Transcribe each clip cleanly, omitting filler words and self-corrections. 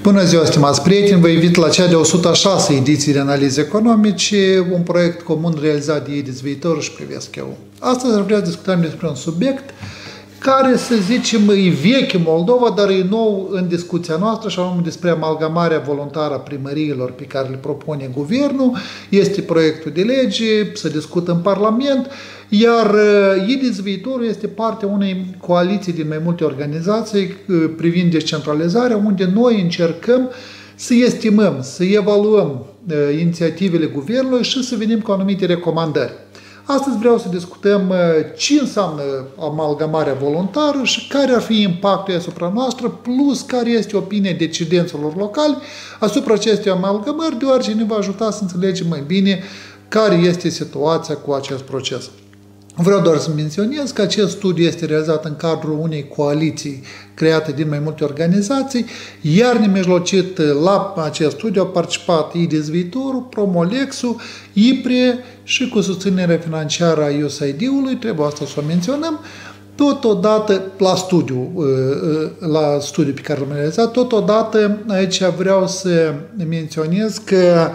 Bună ziua, stimați prieteni! Vă invit la cea de 106 ediție de analize economice, un proiect comun realizat de IDIS Viitor și Privesc EU. Astăzi vreau să discutăm despre un subiect care, să zicem, e vechi în Moldova, dar e nou în discuția noastră, și anume despre amalgamarea voluntară a primăriilor pe care le propune guvernul. Este proiectul de lege, se discută în Parlament, iar IDIS Viitorul este partea unei coaliții din mai multe organizații privind descentralizarea, unde noi încercăm să estimăm, să evaluăm inițiativele guvernului și să venim cu anumite recomandări. Astăzi vreau să discutăm ce înseamnă amalgamarea voluntară și care ar fi impactul asupra noastră, plus care este opinia decidenților locali asupra acestei amalgamări, deoarece ne va ajuta să înțelegem mai bine care este situația cu acest proces. Vreau doar să menționez că acest studiu este realizat în cadrul unei coaliții create din mai multe organizații, iar nemijlocit la acest studiu au participat IDIS Viitorul, Promolexul, IPRE și cu susținerea financiară a USAID-ului, trebuie asta să o menționăm, totodată la studiu pe care l-am realizat, totodată aici vreau să menționez că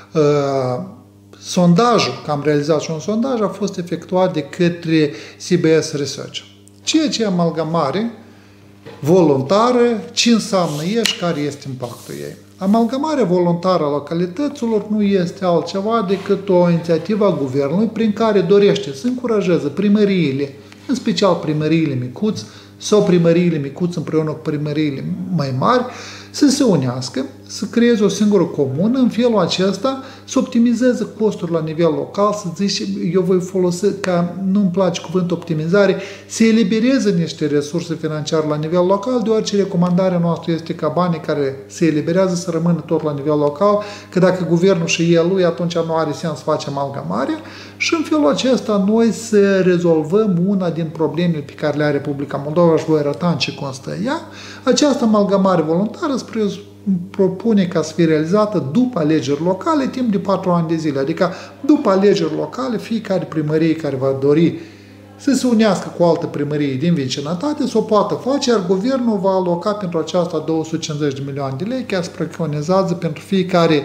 sondajul, că am realizat și un sondaj, a fost efectuat de către CBS Research. Ceea ce e amalgamare voluntară, ce înseamnă ea și care este impactul ei. Amalgamarea voluntară a localităților nu este altceva decât o inițiativă a guvernului prin care dorește să încurajeze primăriile, în special primăriile micuți sau primăriile micuți împreună cu primăriile mai mari, să se unească, să creeze o singură comună, în felul acesta să optimizeze costurile la nivel local, să zici, eu voi folosi, ca nu-mi place cuvântul optimizare, să elibereze niște resurse financiare la nivel local, deoarece recomandarea noastră este ca banii care se eliberează să rămână tot la nivel local, că dacă guvernul și el lui, atunci nu are sens să facem amalgamarea și în felul acesta noi să rezolvăm una din problemele pe care le are Republica Moldova și voi arăta în ce constă ea. Această amalgamare voluntară propune ca să fie realizată după alegeri locale, timp de 4 ani de zile. Adică după alegeri locale, fiecare primărie care va dori să se unească cu altă primărie din vecinătate, să o poată face, iar guvernul va aloca pentru aceasta 250 de milioane de lei, chiar se preconizează pentru fiecare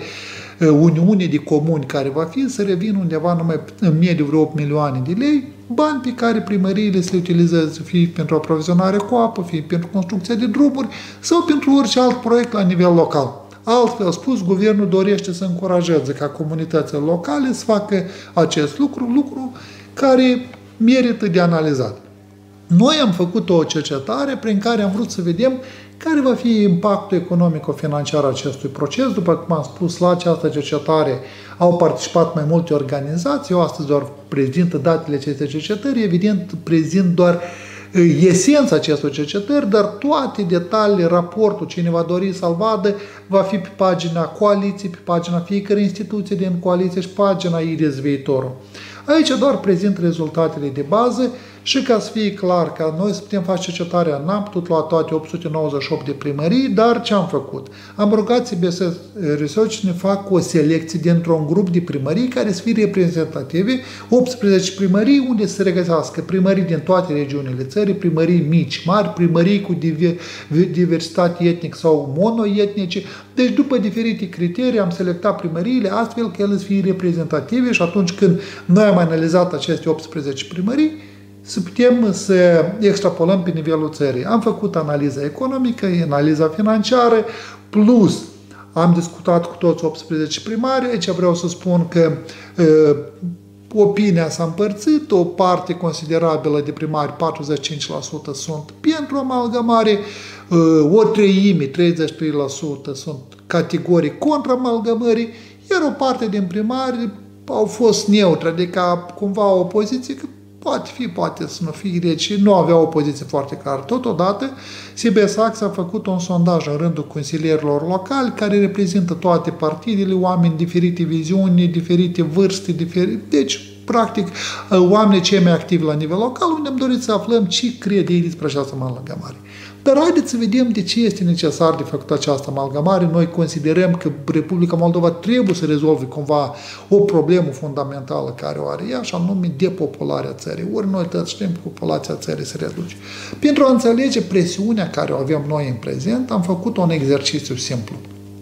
uniune de comuni care va fi, să revină undeva numai în medie vreo 8 milioane de lei, bani pe care primăriile se utilizează, fie pentru aprovizionare cu apă, fie pentru construcția de drumuri sau pentru orice alt proiect la nivel local. Altfel spus, guvernul dorește să încurajeze ca comunitățile locale să facă acest lucru care merită de analizat. Noi am făcut o cercetare prin care am vrut să vedem care va fi impactul economico-financiar acestui proces. După cum am spus, la această cercetare au participat mai multe organizații. Eu astăzi doar prezint datele acestei cercetări, evident prezint doar esența acestor cercetări, dar toate detaliile, raportul, cine va dori să-l vadă, va fi pe pagina coaliției, pe pagina fiecărei instituții din coaliție și pagina IDIS Viitorul. Aici doar prezint rezultatele de bază și ca să fie clar, ca noi să putem face cercetarea, n-am putut lua toate 898 de primării, dar ce am făcut? Am rugat CBS Research să ne facă o selecție dintr-un grup de primării care să fie reprezentative, 18 primării unde se regăsească primării din toate regiunile țării, primării mici, mari, primării cu diversitate etnică sau monoetnice. Deci după diferite criterii am selectat primăriile astfel că ele să fie reprezentative și atunci când noi am analizat aceste 18 primării, să putem să extrapolăm pe nivelul țării. Am făcut analiza economică, analiza financiară, plus am discutat cu toți 18 primari. Aici vreau să spun că opinia s-a împărțit, o parte considerabilă de primari, 45% sunt pentru amalgamare, o treime, 33% sunt categorii contra amalgamării, iar o parte din primari au fost neutre, adică cumva o poziție că poate fi, poate să nu fie, deci nu avea o poziție foarte clară. Totodată, CBS Ax a făcut un sondaj în rândul consilierilor locali care reprezintă toate partidele, oameni diferite viziuni, diferite vârste, deci practic oamenii cei mai activi la nivel local, unde am dorit să aflăm ce cred ei despre această amalgamare. Dar haideți să vedem de ce este necesar de făcut această amalgamare. Noi considerăm că Republica Moldova trebuie să rezolve cumva o problemă fundamentală care o are ea, și anume depopularea țării. Ori noi toți știm că populația țării se reduce. Pentru a înțelege presiunea care o avem noi în prezent, am făcut un exercițiu simplu.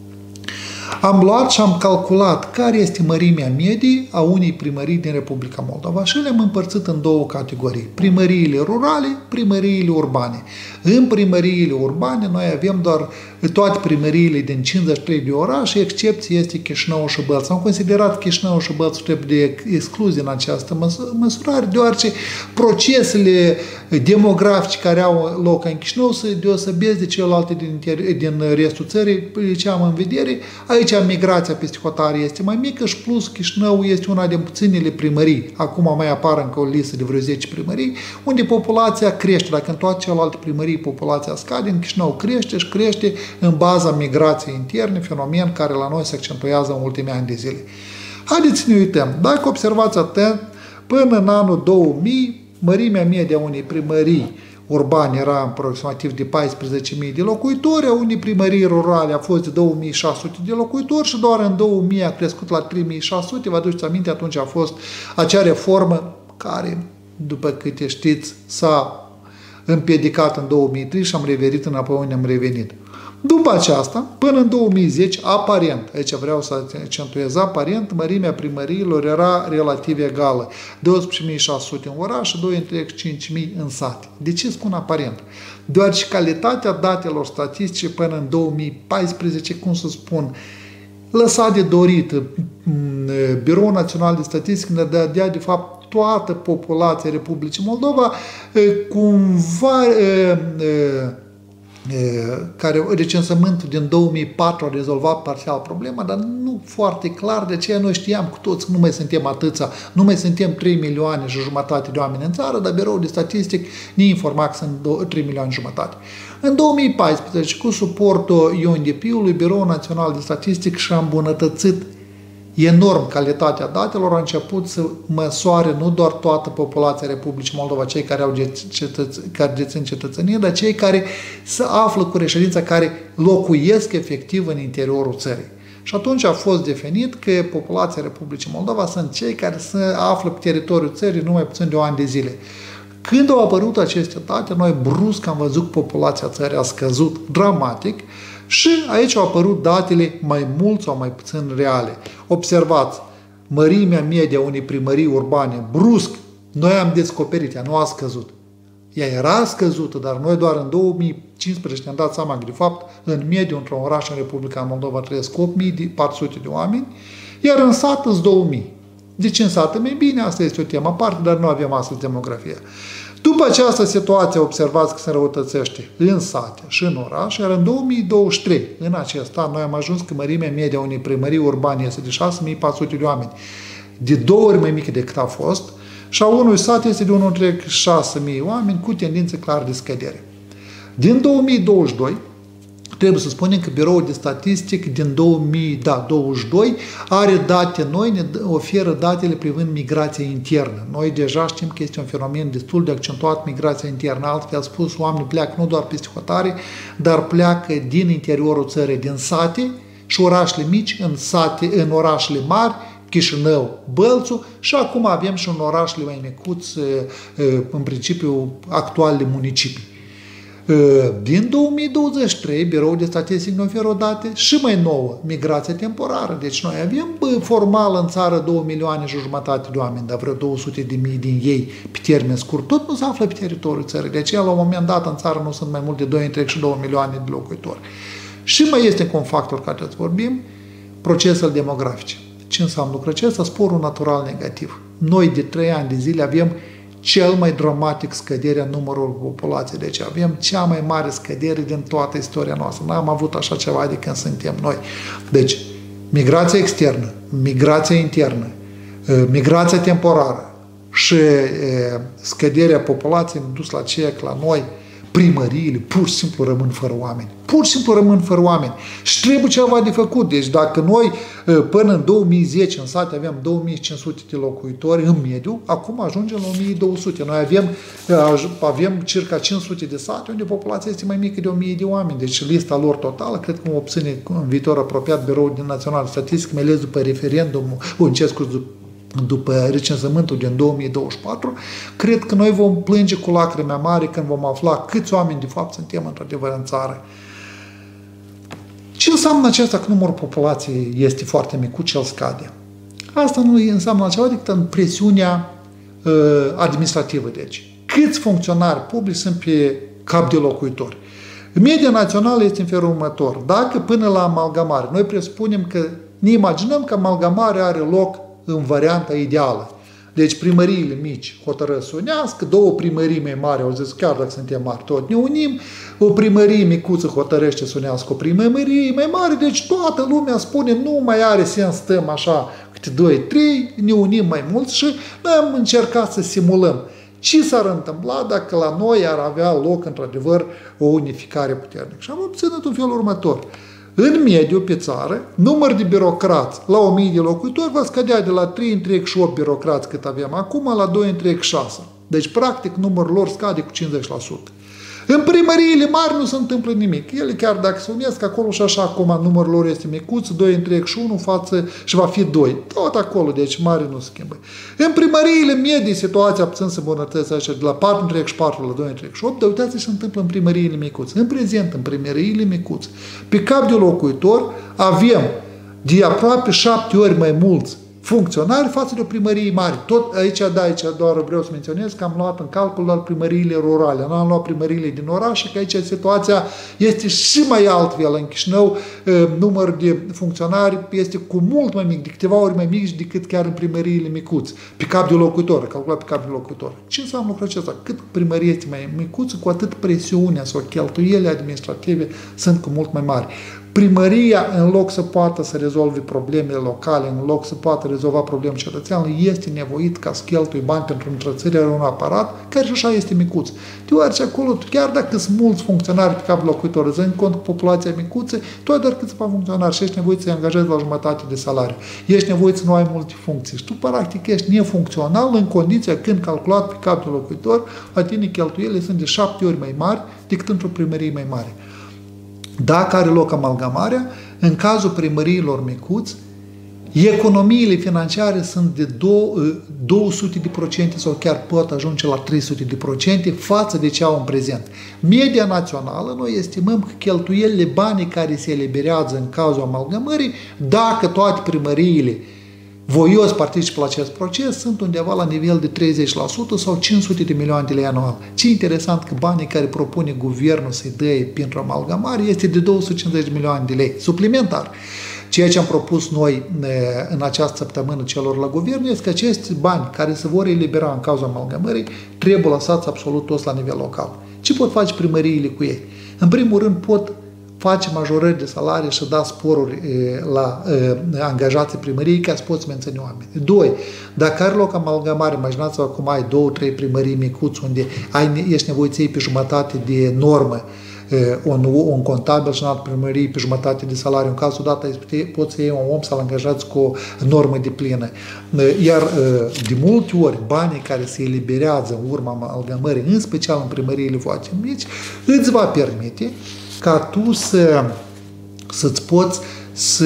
Am luat și am calculat care este mărimea medie a unei primării din Republica Moldova și le-am împărțit în două categorii. Primăriile rurale, primăriile urbane. În primăriile urbane noi avem doar toate primăriile din 53 de orașe, excepție este Chișinău și Bălți. Am considerat Chișinău și Bălți trebuie excluse în această măsurare, deoarece procesele demografice care au loc în Chișinău se deosebesc de celelalte din restul țării, ce am în vedere. Aici migrația peste hotare este mai mică și plus Chișinău este una din puținele primării. Acum mai apar încă o listă de vreo 10 primării, unde populația crește. Dacă în toate celelalte primării populația scade, în Chișinău crește și crește în baza migrației interne, fenomen care la noi se accentuează în ultimii ani de zile. Haideți să ne uităm. Dacă observați atent, până în anul 2000, mărimea medie a unei primării urbane era aproximativ de 14.000 de locuitori, a unei primării rurale a fost de 2.600 de locuitori și doar în 2000 a crescut la 3.600. Vă aduceți aminte, atunci a fost acea reformă care, după câte știți, s-a împiedicat în 2003 și am revenit înapoi unde am revenit. După aceasta, până în 2010, aparent, aici vreau să accentuez, aparent, mărimea primăriilor era relativ egală. 12.600 în oraș și 2,5.000 în sate. De ce spun aparent? Deoarece calitatea datelor statistice până în 2014, cum să spun, lăsa de dorit. Biroul Național de Statistică ne dădea, de fapt, toată populația Republicii Moldova cumva care recensământul din 2004 a rezolvat parțial problema, dar nu foarte clar, de aceea noi știam cu toți că nu mai suntem atâția, nu mai suntem 3 milioane și jumătate de oameni în țară, dar Biroul de Statistic ne informa că sunt 3 milioane și jumătate. În 2014, cu suportul UNDP-ului, Biroul Național de Statistic și-a îmbunătățit enorm calitatea datelor, a început să măsoare nu doar toată populația Republicii Moldova, cei care dețin cetățenie, dar cei care se află cu reședința, care locuiesc efectiv în interiorul țării. Și atunci a fost definit că populația Republicii Moldova sunt cei care se află pe teritoriul țării numai puțin de o an de zile. Când au apărut aceste date, noi brusc am văzut că populația țării a scăzut dramatic. Și aici au apărut datele mai mult sau mai puțin reale. Observați, mărimea medie a unei primării urbane, brusc, noi am descoperit, ea nu a scăzut. Ea era scăzută, dar noi doar în 2015 ne-am dat seama că, de fapt, în mediu, într-un oraș în Republica Moldova trăiesc 8.400 de oameni, iar în sat sunt 2.000. Deci în sat mai bine, asta este o temă aparte, dar nu avem astăzi demografie. După această situație, observați că se răutățește în sate și în oraș, iar în 2023, în acest an, noi am ajuns că mărimea medie a unei primării urbane este de 6.400 de oameni, de 2 ori mai mică decât a fost, și a unui sat este de 1,6.000 oameni, cu tendință clar de scădere. Din 2022, trebuie să spunem că Biroul de Statistic din 2022 are date noi, ne oferă datele privind migrația internă. Noi deja știm că este un fenomen destul de accentuat, migrația internă. Altfel spus, oamenii pleacă nu doar peste hotare, dar pleacă din interiorul țării, din sate și orașele mici, în orașele mari, Chișinău, Bălțul, și acum avem și în orașele mai micuți, în principiu actualele municipii. Din 2023, Biroul de Statistic ne oferă o dată și mai nouă, migrația temporară. Deci noi avem formal în țară 2 milioane și jumătate de oameni, dar vreo 200.000 din ei pe termen scurt, tot nu se află pe teritoriul țării. De aceea, la un moment dat, în țară nu sunt mai mult de 2 milioane de locuitori. Și mai este un factor care îți vorbim, procesele demografice. Ce înseamnă lucrul acesta? Sporul natural negativ. Noi de 3 ani de zile avem cel mai dramatic scăderea numărului populației. Deci avem cea mai mare scădere din toată istoria noastră. N-am avut așa ceva de când suntem noi. Deci, migrația externă, migrația internă, migrația temporară și scăderea populației dus la ceea că la noi primăriile pur și simplu rămân fără oameni. Pur și simplu rămân fără oameni. Și trebuie ceva de făcut. Deci dacă noi până în 2010 în sate aveam 2500 de locuitori în mediu, acum ajungem la 1200. Noi avem circa 500 de sate unde populația este mai mică de 1000 de oameni. Deci lista lor totală, cred că o obține în viitor apropiat Biroul Național de Statistică, mai ales după referendumul, după recensământul din 2024, cred că noi vom plânge cu lacrime mari când vom afla câți oameni de fapt suntem într-adevăr în țară. Ce înseamnă acesta că numărul populației este foarte mic, el scade? Asta nu înseamnă altceva decât în presiunea administrativă, deci. Câți funcționari publici sunt pe cap de locuitori? Media națională este în felul următor. Dacă până la amalgamare, noi presupunem că ne imaginăm că amalgamarea are loc în varianta ideală. Deci primăriile mici hotărăsc să unească, două primării mai mari au zis, chiar dacă suntem mari, tot ne unim, o primărie micuță hotărăște să unească o primărie mai mare, deci toată lumea spune, nu mai are sens, stăm așa câte 2-3, ne unim mai mult și noi am încercat să simulăm ce s-ar întâmpla dacă la noi ar avea loc, într-adevăr, o unificare puternică. Și am obținut în felul următor. În mediu, pe țară, număr de birocrați la 1000 de locuitori va scădea de la 3,8 birocrați cât avem acum la 2,6. Deci, practic, numărul lor scade cu 50%. În primăriile mari nu se întâmplă nimic. Ele, chiar dacă se unesc acolo și așa, acum numărul lor este micuț, 2,1 față și va fi 2. Tot acolo, deci mare nu se schimbă. În primăriile medii, situația puțin să îmbunătățească așa, de la 4,4 la 2,8, dar uitați ce se întâmplă în primăriile micuțe. În prezent, în primăriile micuțe, pe cap de locuitor avem de aproape 7 ori mai mulți funcționari față de o primărie mare. Tot aici doar vreau să menționez că am luat în calcul doar primăriile rurale. Nu am luat primăriile din oraș, că aici situația este și mai altfel. În Chișinău, numărul de funcționari este cu mult mai mic, de câteva ori mai mic decât chiar în primăriile micuți. Pe cap de locuitor, calculat pe cap de locuitor. Ce înseamnă lucrul acesta? Cât primărie este mai micuță, cu atât presiunea sau cheltuielile administrative sunt cu mult mai mari. Primăria, în loc să poată să rezolve problemele locale, în loc să poată rezolva probleme cetățeanului, este nevoit ca să cheltui bani pentru întreținerea unui aparat, care și așa este micuț. Deoarece acolo, chiar dacă sunt mulți funcționari pe cap locuitor, zând cont cu populația micuță, tu ai doar câțiva funcționari și ești nevoit să-i angajezi la jumătate de salariu. Ești nevoit să nu ai multe funcții și tu, practic, ești nefuncțional în condiția când calculat pe cap de locuitor, la tine cheltuielile sunt de 7 ori mai mari decât într-o primărie mai mare. Dacă are loc amalgamarea, în cazul primăriilor micuți, economiile financiare sunt de 200% sau chiar pot ajunge la 300% față de ce au în prezent. Media națională, noi estimăm că cheltuielile, banii care se eliberează în cazul amalgamării, dacă toate primăriile voios participă la acest proces, sunt undeva la nivel de 30% sau 500 de milioane de lei anual. Ce interesant că banii care propune guvernul să-i dea pentru amalgamare este de 250 de milioane de lei suplimentar. Ceea ce am propus noi în această săptămână celor la guvern este că acești bani care se vor elibera în cazul amalgamării trebuie lăsați absolut toți la nivel local. Ce pot face primăriile cu ei? În primul rând pot face majorări de salarii și da sporuri la angajații primăriei ca să poți menține oameni. 2. Dacă are loc amalgamare, imaginați-vă acum ai 2-3 primării micuți unde ești nevoit să iei pe jumătate de normă un contabil și în altă primărie pe jumătate de salariu. În cazul dat poți să iei un om să-l angajați cu o normă de plină. Iar de multe ori banii care se eliberează în urma amalgamării, în special în primăriile foarte mici, îți va permite ca tu să-ți poți să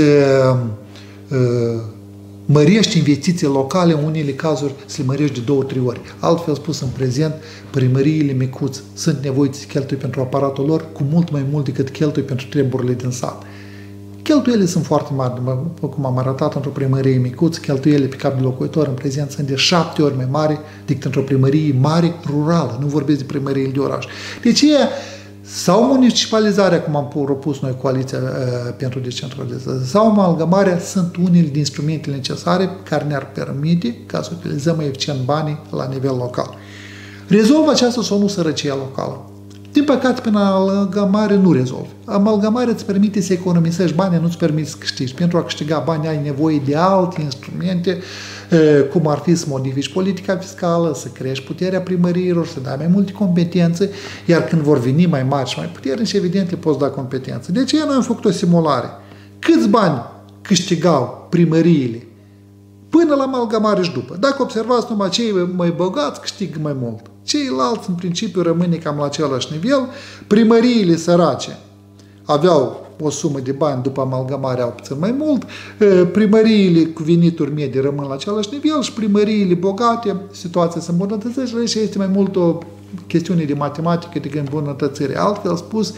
mărești investiții locale, în unele cazuri să le mărești de 2-3 ori. Altfel spus, în prezent, primăriile micuți sunt nevoiți să cheltui pentru aparatul lor cu mult mai mult decât cheltui pentru treburile din sat. Cheltuielile sunt foarte mari, după cum am arătat, într-o primărie micuță, cheltuielile pe cap de locuitor în prezent sunt de 7 ori mai mari decât într-o primărie mare rurală. Nu vorbesc de primăriile de oraș. Deci sau municipalizarea, cum am propus noi Coaliția pentru Decentralizare, sau amalgamarea sunt unele din instrumentele necesare care ne-ar permite ca să utilizăm mai eficient banii la nivel local. Rezolvă aceasta sau nu sărăcia locală? Din păcate, prin amalgamare nu rezolvi. Amalgamarea îți permite să economisești bani, nu îți permite să câștigi. Pentru a câștiga bani ai nevoie de alte instrumente, cum ar fi să modifici politica fiscală, să crești puterea primăriilor, să dai mai multe competențe, iar când vor veni mai mari și mai puternici, evident le poți da competențe. De aceea noi am făcut o simulare. Câți bani câștigau primăriile până la amalgamare și după? Dacă observați, numai cei mai bogați câștigă mai mult. Ceilalți, în principiu, rămâne cam la același nivel. Primăriile sărace aveau o sumă de bani, după amalgamare au puțin mai mult, primăriile cu venituri medii rămân la același nivel și primăriile bogate, situația se îmbunătățește și este mai mult o chestiune de matematică decât îmbunătățire. Altfel spus,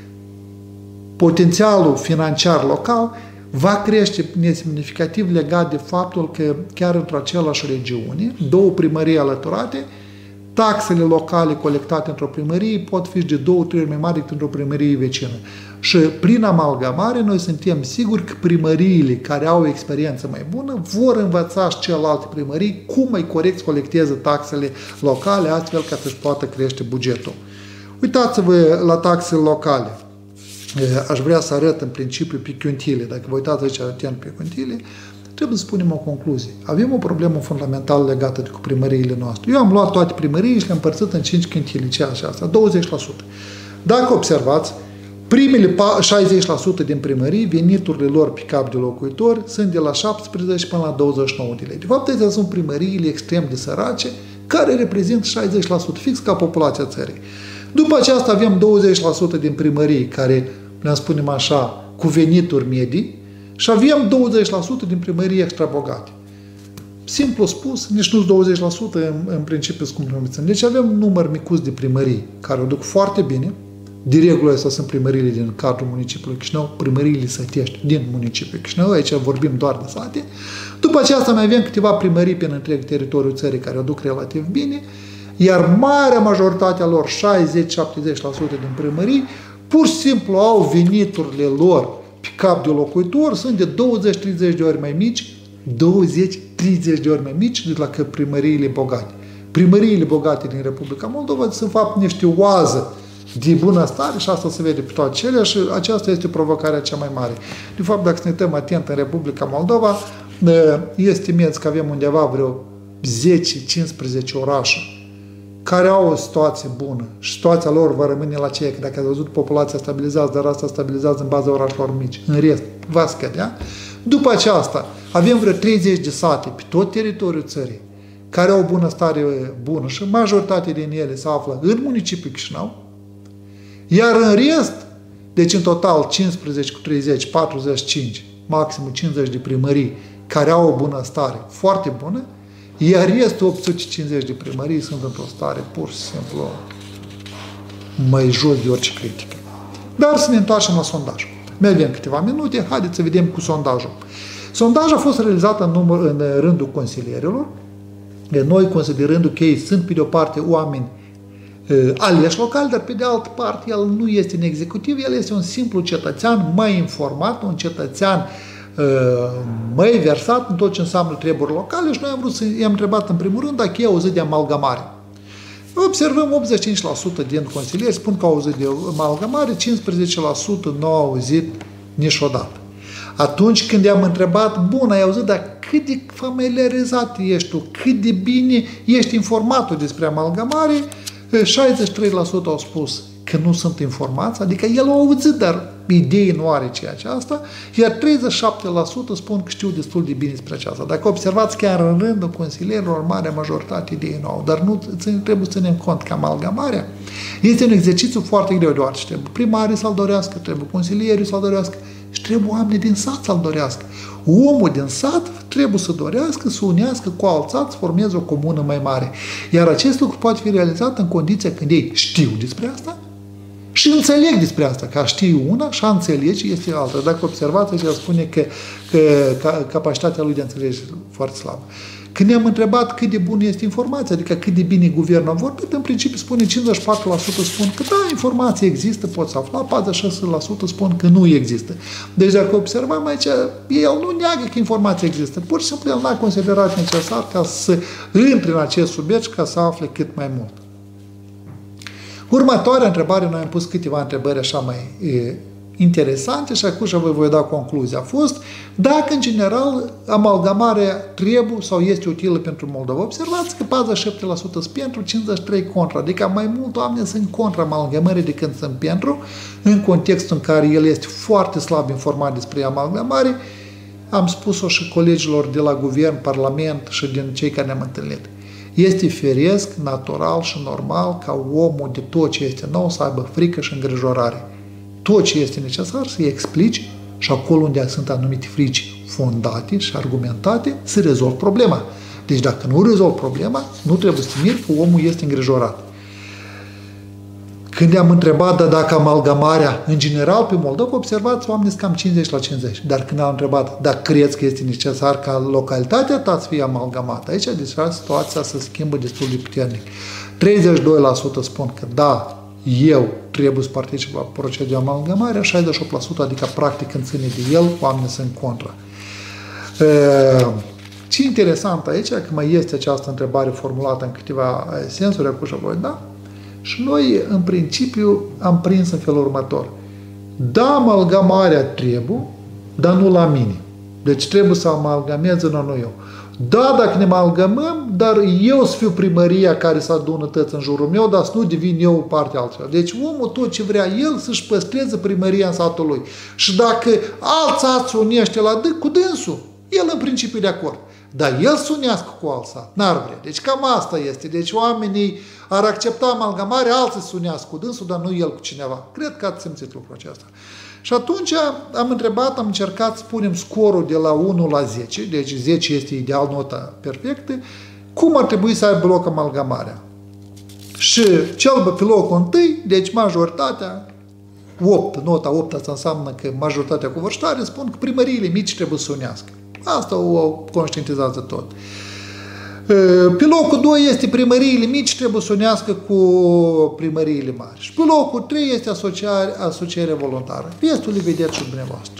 potențialul financiar local va crește nesemnificativ legat de faptul că chiar într-o același regiune, două primării alăturate, taxele locale colectate într-o primărie pot fi de 2-3 ori mai mari decât într-o primărie vecină. Și prin amalgamare noi suntem siguri că primăriile care au o experiență mai bună vor învăța și celelalte primării cum mai corect colectează taxele locale, astfel ca să-și poată crește bugetul. Uitați-vă la taxele locale. Aș vrea să arăt în principiu pe chintile. Dacă vă uitați aici atent pe chintile, trebuie să spunem o concluzie. Avem o problemă fundamentală legată cu primăriile noastre. Eu am luat toate primăriile și le-am împărțit în 5 chintile, ceea ce asta, 20%. Dacă observați, primele 60% din primării, veniturile lor pe cap de locuitor sunt de la 17 până la 29 de lei. De fapt, acestea sunt primăriile extrem de sărace, care reprezintă 60%, fix ca populația țării. După aceasta avem 20% din primării, care, le spunem așa, cu venituri medii, și avem 20% din primării extra bogate. Simplu spus, nici nu 20% în principiu scumpliți. Deci avem număr micuț de primării care o duc foarte bine. De regulă astea sunt primăriile din cadrul municipiului Chișinău, primăriile sătești din municipiul Chișinău, aici vorbim doar de sate. După aceasta mai avem câteva primării pe întreg teritoriul țării care o duc relativ bine, iar marea majoritate a lor, 60-70% din primării, pur și simplu au veniturile lor pe cap de locuitor, sunt de 20-30 de ori mai mici, 20-30 de ori mai mici decât la primăriile bogate. Primăriile bogate din Republica Moldova sunt, în fapt, niște oază de bunăstare și asta se vede pe toate cele și aceasta este provocarea cea mai mare. De fapt, dacă ne uităm atent în Republica Moldova, estimeți că avem undeva vreo 10-15 orașe care au o situație bună și situația lor va rămâne la aceea, că dacă ați văzut, populația stabilizează, dar asta stabilizează în baza orașelor mici. În rest, va scădea. După aceasta, avem vreo 30 de sate pe tot teritoriul țării care au o bunăstare bună și majoritatea din ele se află în municipiul Chișinău, iar în rest, deci în total 15 cu 30, 45, maxim 50 de primării care au o bunăstare foarte bună, iar restul 850 de primării sunt într-o stare pur și simplu mai jos de orice critică. Dar să ne întoarcem la sondaj. Mai avem câteva minute, haideți să vedem cu sondajul. Sondajul a fost realizat în rândul consilierilor, noi considerând că ei sunt pe de o parte oameni aleși locali, dar pe de altă parte el nu este în executiv, el este un simplu cetățean mai informat, un cetățean mai versat în tot ce înseamnă treburi locale și noi am vrut să i-am întrebat în primul rând dacă ei au auzit de amalgamare. Observăm 85% din consilieri spun că au auzit de amalgamare, 15% nu au auzit niciodată. Atunci când i-am întrebat, bun, ai auzit, dar cât de familiarizat ești tu, cât de bine ești informat despre amalgamare, 63% au spus că nu sunt informați, adică el a auzit, dar idei nu are ceea ce asta, iar 37% spun că știu destul de bine despre aceasta. Dacă observați, chiar în rândul consilierilor, marea majoritate idei nu au, dar nu trebuie să ținem cont că amalgamarea este un exercițiu foarte greu, deoarece trebuie primarii să-l dorească, trebuie consilierii să-l dorească și trebuie oamenii din sat să-l dorească. Omul din sat trebuie să dorească, să unească cu alt sat, să formeze o comună mai mare. Iar acest lucru poate fi realizat în condiția când ei știu despre asta și înțeleg despre asta, că a ști una și a înțelege este alta. Dacă observați, el spune că capacitatea lui de a înțelege este foarte slabă. Când ne-am întrebat cât de bună este informația, adică cât de bine guvernul a vorbit, în principiu spune 54% spun că da, informația există, poți să afla, 46% spun că nu există. Deci dacă observăm aici, el nu neagă că informația există, pur și simplu el n-a considerat necesar ca să intre în acest subiect și ca să afle cât mai mult. Următoarea întrebare, noi am pus câteva întrebări așa mai interesante și acum vă voi da concluzia. A fost dacă, în general, amalgamarea trebuie sau este utilă pentru Moldova. Observați că 47% sunt pentru, 53% contra. Adică mai mult oameni sunt contra amalgamării decât sunt pentru, în contextul în care el este foarte slab informat despre amalgamare. Am spus-o și colegilor de la guvern, parlament și din cei care ne-am întâlnit. Este firesc, natural și normal ca omul de tot ce este nou să aibă frică și îngrijorare. Tot ce este necesar să-i explici și acolo unde sunt anumite frici fondate și argumentate, să rezolvi problema. Deci dacă nu rezolvi problema, nu trebuie să miri că omul este îngrijorat. Când i-am întrebat dacă amalgamarea, în general, pe Moldova, observați, oamenii sunt cam 50-50. Dar când am întrebat dacă crezi că este necesar ca localitatea ta să fie amalgamată, aici deja situația se schimbă destul de puternic. 32% spun că da, eu trebuie să particip la procesul de amalgamare, 68%, adică practic când ține de el, oamenii sunt contra. Ce interesant aici, că mai este această întrebare formulată în câteva sensuri, acum și voi, da? Și noi, în principiu, am prins în felul următor. Da, amalgamarea trebuie, dar nu la mine. Deci trebuie să amalgameze, nu eu. Da, dacă ne amalgamăm, dar eu să fiu primăria care să adună tăți în jurul meu, dar să nu devin eu partea altfel. Deci omul tot ce vrea el să-și păstreze primăria în satul lui. Și dacă alt sat se unește cu dânsul, el în principiu de acord. Dar el să unească cu alt sat, n-ar vrea. Deci cam asta este. Deci oamenii ar accepta amalgamarea, alții să unească cu dânsul, dar nu el cu cineva. Cred că ați simțit lucrul acesta. Și atunci am întrebat, am încercat să punem scorul de la 1 la 10, deci 10 este ideal, nota perfectă, cum ar trebui să aibă loc amalgamarea. Și cel pe locul întâi, deci majoritatea, 8, nota 8, asta înseamnă că majoritatea covârșitoare spun că primăriile mici trebuie să unească. Asta o conștientizează tot. Pe locul 2 este primăriile mici, trebuie să unească cu primăriile mari. Și pe locul 3 este asocierea voluntară. Restul le vedeți și dumneavoastră.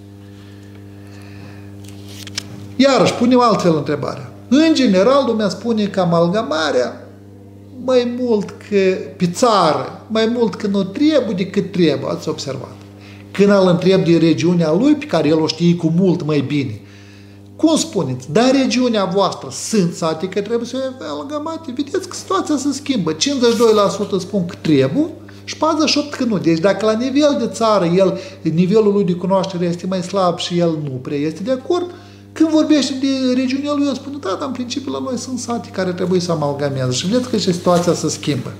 Iarăși, punem altfel întrebarea. În general, lumea spune că amalgamarea mai mult că pe țară, mai mult că nu trebuie decât trebuie, ați observat. Când îl întreb de regiunea lui, pe care el o știe cu mult mai bine, cum spuneți? Dar regiunea voastră sunt sate că trebuie să fie amalgamate? Vedeți că situația se schimbă. 52% spun că trebuie și 48% că nu. Deci dacă la nivel de țară nivelul lui de cunoaștere este mai slab și el nu prea este de acord, când vorbește de regiunea lui, el spune, da, dar în principiu la noi sunt sate care trebuie să amalgameze. Și vedeți că și situația se schimbă.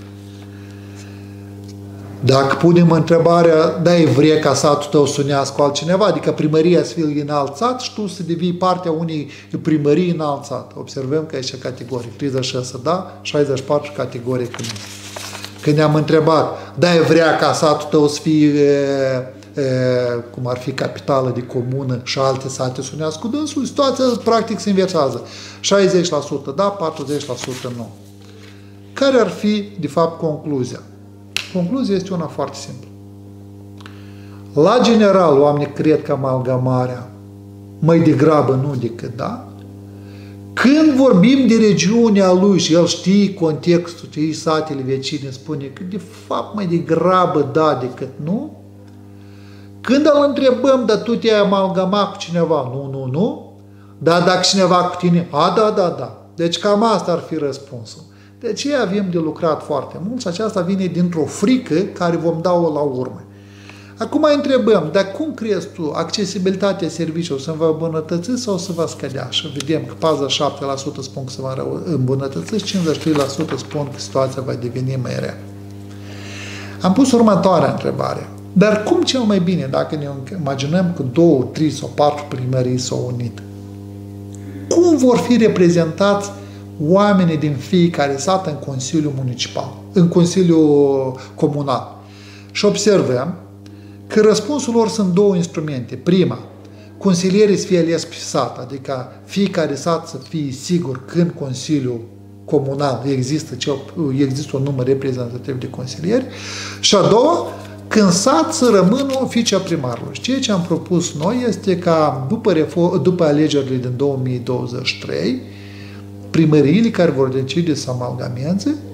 Dacă punem întrebarea, da, e vrea ca satul tău să unească cu altcineva, adică primăria să fie în alt sat și tu să devii partea unei primării în alt sat. Observăm că aici categoric. 36 da, 64 categoric nu. Când ne-am întrebat, da, e vrea ca satul tău să fie, cum ar fi capitală de comună și alte sate să unească cu dânsul, situația practic se inversează. 60% da, 40% nu. Care ar fi, de fapt, concluzia? Concluzia este una foarte simplă. La general, oamenii cred că amalgamarea mai degrabă nu decât da. Când vorbim de regiunea lui și el știe contextul, știe satele vecine, spune că de fapt mai degrabă da decât nu. Când îl întrebăm, dar tu te-ai amalgamat cu cineva? Nu. Dar dacă cineva cu tine? Da. Deci cam asta ar fi răspunsul. De aceea avem de lucrat foarte mult și aceasta vine dintr-o frică care vom da-o la urmă. Acum întrebăm, dar cum crezi tu, accesibilitatea serviciilor să va îmbunătăți sau să va scădea? Și vedem că 47% spun că se va îmbunătăți și 53% spun că situația va deveni mai rea. Am pus următoarea întrebare. Dar cum cel mai bine, dacă ne imaginăm că 2, 3 sau 4 primării s-au unit? Cum vor fi reprezentați oamenii din fiecare sat în Consiliul Municipal, în Consiliul Comunal? Și observăm că răspunsul lor sunt două instrumente. Prima, consilierii să fie ales pe sat, adică fiecare sat să fie sigur că în Consiliul Comunal există un număr reprezentativ de consilieri. Și a doua, când sat să rămână oficia primarului. Și ceea ce am propus noi este ca după alegerile din 2023, primăriile care vor decide să amalgameze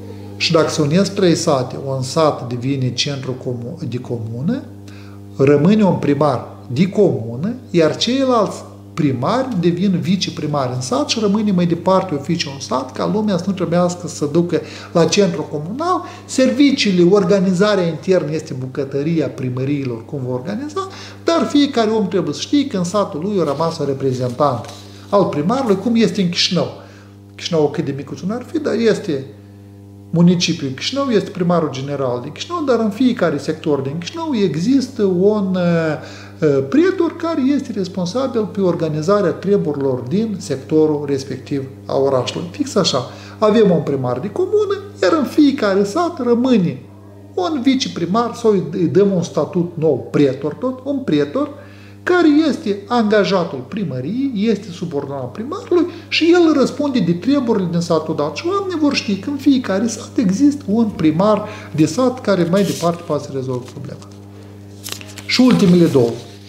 Și dacă se unesc 3 sate, un sat devine centru de comună, rămâne un primar de comună, iar ceilalți primari devin viceprimari în sat și rămâne mai departe oficiul în sat, ca lumea să nu trebuiască să ducă la centru comunal. Serviciile, organizarea internă este bucătăria primăriilor, cum vor organiza, dar fiecare om trebuie să știe că în satul lui a rămas un reprezentant al primarului, cum este în Chișinău. Chișinău cât de micuț nu ar fi, dar este municipiul Chișinău, este primarul general de Chișinău, dar în fiecare sector din Chișinău există un prietor care este responsabil pe organizarea treburilor din sectorul respectiv a orașului. Fix așa. Avem un primar de comună, iar în fiecare sat rămâne un viceprimar sau îi dăm un statut nou, prietor tot, un prietor care este angajatul primăriei, este subordonat primarului și el răspunde de treburile din satul dat. Și oamenii vor ști că în fiecare sat există un primar de sat care mai departe poate să rezolve problema. Și ultimele două.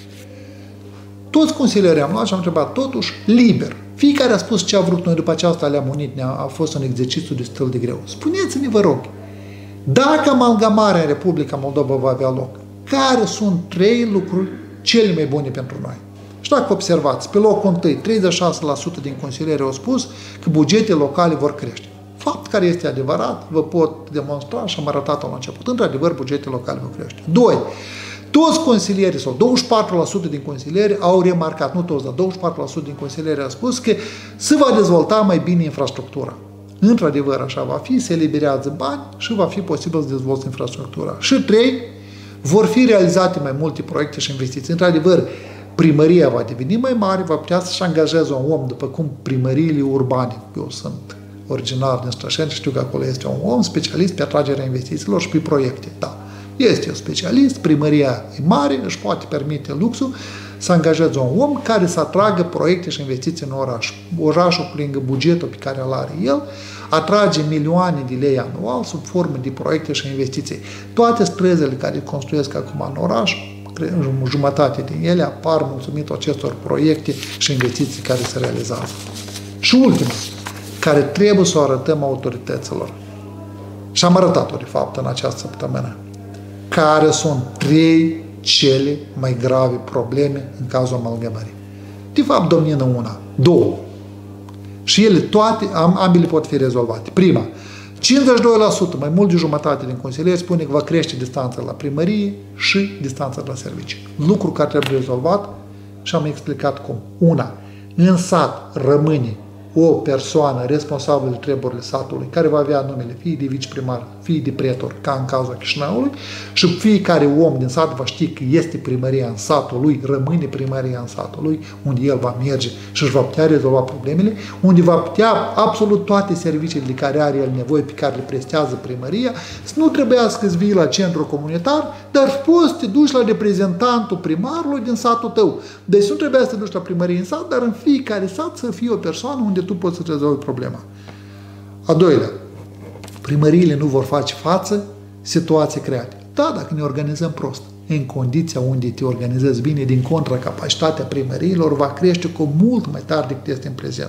Toți consilierii am luat și am întrebat totuși liber. Fiecare a spus ce a vrut, noi după aceasta le-am unit, a fost un exercițiu destul de greu. Spuneți-ne, vă rog, dacă amalgamarea în Republica Moldova va avea loc, care sunt 3 lucruri cele mai bune pentru noi? Și dacă observați, pe locul întâi, 36% din consilieri au spus că bugetele locale vor crește. Fapt care este adevărat, vă pot demonstra și am arătat-o la început. Într-adevăr, bugetele locale vor crește. 2. Toți consilierii, sau 24% din consilieri au remarcat, nu toți, dar 24% din consilieri au spus că se va dezvolta mai bine infrastructura. Într-adevăr, așa va fi, se eliberează bani și va fi posibil să dezvolte infrastructura. Și 3, vor fi realizate mai multe proiecte și investiții. Într-adevăr, primăria va deveni mai mare, va putea să-și angajeze un om, după cum primăriile urbane. Eu sunt originar din Strășeni și știu că acolo este un om specialist pe atragerea investițiilor și pe proiecte. Da. Este un specialist, primăria e mare, își poate permite luxul să angajeze un om care să atragă proiecte și investiții în oraș. Orașul, pe lângă bugetul pe care îl are el, atrage milioane de lei anual sub formă de proiecte și investiții. Toate străzile care construiesc acum în oraș, jumătate din ele apar mulțumit acestor proiecte și investiții care se realizează. Și ultimul, care trebuie să o arătăm autorităților. Și am arătat-o, de fapt, în această săptămână. Care sunt 3 cele mai grave probleme în cazul amalgamării. De fapt, domină una, 2. Și ele toate, ambele pot fi rezolvate. Prima, 52%, mai mult de jumătate din consilieri spune că va crește distanța la primărie și distanța la servicii. Lucru care trebuie rezolvat și am explicat cum. Una, în sat rămâne o persoană responsabilă de treburile satului, care va avea numele fie de viceprimar, fie de pretor, ca în cazul Chișinăului, și fiecare om din sat va ști că este primăria în satul lui, rămâne primăria în satul lui, unde el va merge și își va putea rezolva problemele, unde va putea absolut toate serviciile de care are el nevoie, pe care le prestează primăria, să nu trebuiască să vii la centru comunitar, dar poți să te duci la reprezentantul primarului din satul tău. Deci nu trebuia să te duci la primărie în sat, dar în fiecare sat să fie o persoană unde tu poți să rezolvi problema. A doilea, primăriile nu vor face față situații create. Da, dacă ne organizăm prost, în condiția unde te organizezi bine, din contra, capacitatea primăriilor va crește cu mult mai tare decât este în prezent.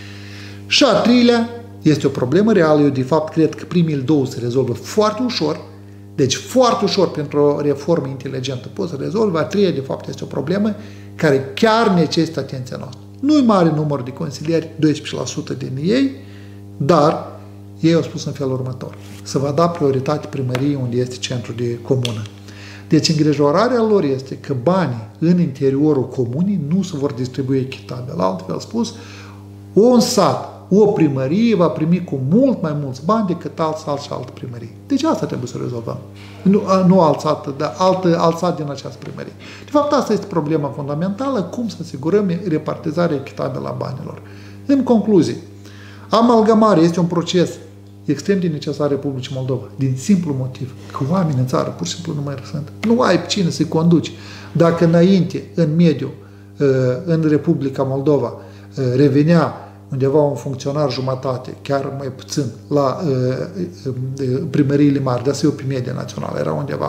Și a treilea, este o problemă reală. Eu, de fapt, cred că primele 2 se rezolvă foarte ușor, deci foarte ușor pentru o reformă inteligentă poți să rezolvi. A treia, de fapt, este o problemă care chiar necesită atenția noastră. Nu-i mare număr de consilieri, 12% din ei, dar ei au spus în felul următor. Să va da prioritate primăriei unde este centru de comună. Deci îngrijorarea lor este că banii în interiorul comunii nu se vor distribui echitabil. Altfel spus, un sat, o primărie va primi cu mult mai mulți bani decât alt sat și altă primărie. Deci asta trebuie să rezolvăm. Nu alt sat, dar alt sat din această primărie. De fapt, asta este problema fundamentală, cum să asigurăm repartizarea echitabilă a banilor. În concluzie, amalgamarea este un proces extrem de necesar Republicii Moldova, din simplu motiv că oamenii în țară pur și simplu nu mai sunt. Nu ai pe cine să-i conduci. Dacă înainte, în mediu, în Republica Moldova, revenea undeva un funcționar jumătate, chiar mai puțin, la primăriile mari, dar să eu pe media națională, era undeva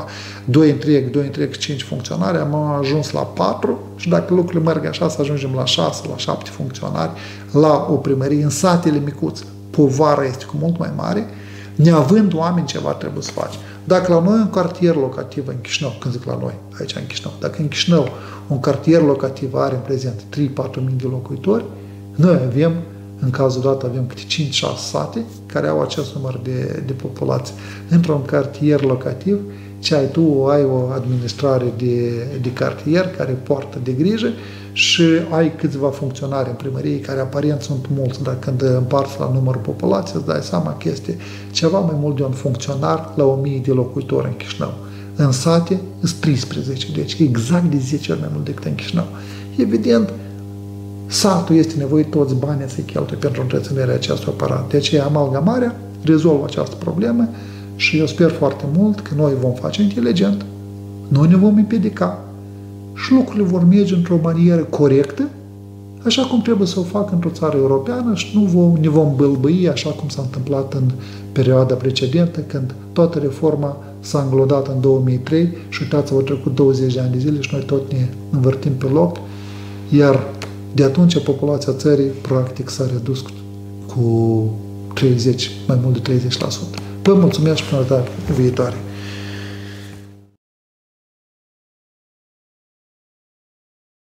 2,5 funcționari, am ajuns la 4 și dacă lucrurile merg așa, să ajungem la 6, la 7 funcționari la o primărie în satele micuțe. Povara este cu mult mai mare, Neavând oameni, ceva trebuie să faci. Dacă la noi un cartier locativ în Chișinău, când zic la noi, aici în Chișinău, dacă în Chișinău un cartier locativ are în prezent 3-4 mii de locuitori, noi avem, în cazul dat, avem câte 5-6 sate care au acest număr de populație. Într-un cartier locativ, ce ai tu, ai o administrare de cartier care poartă de grijă și ai câțiva funcționari în primărie care aparent sunt mulți, dar când împarți la numărul populației, îți dai seama că este ceva mai mult de un funcționar la 1000 de locuitori în Chișinău. În sate sunt 13, deci exact de 10 ori mai mult decât în Chișinău. Evident, satul este nevoit toți banii să-i cheltuie pentru întreținerea acestui aparat. De aceea amalgamarea rezolvă această problemă și eu sper foarte mult că noi vom face inteligent, noi ne vom împiedica și lucrurile vor merge într-o manieră corectă, așa cum trebuie să o facă într-o țară europeană și nu ne vom bâlbâi așa cum s-a întâmplat în perioada precedentă, când toată reforma s-a înglodat în 2003 și uitați-vă, au trecut 20 de ani de zile și noi tot ne învârtim pe loc, iar de atunci populația țării practic s-a redus cu 30, mai mult de 30%. Vă mulțumesc și până data viitoare!